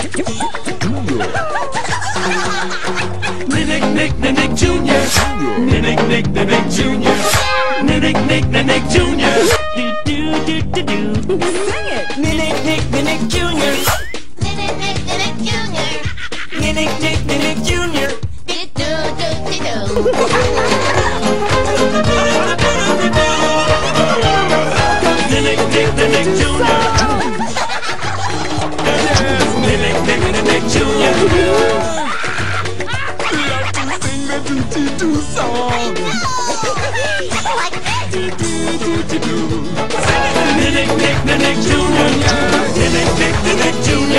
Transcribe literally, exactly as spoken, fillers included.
Nick, Nick, Nick Junior Nick, Nick, Nick Junior Nick, Nick, Nick Junior Do do do do do. Sing it. Nick, Nick, Nick Junior Nick, Nick, Nick Junior Nick, Nick, Nick Junior Do do do do do. Nick, Nick, Nick Junior Nick, Nick, Nick Junior Dooty doo song. Do do do do do. Nick Nick Nick Junior Nick Nick Nick Junior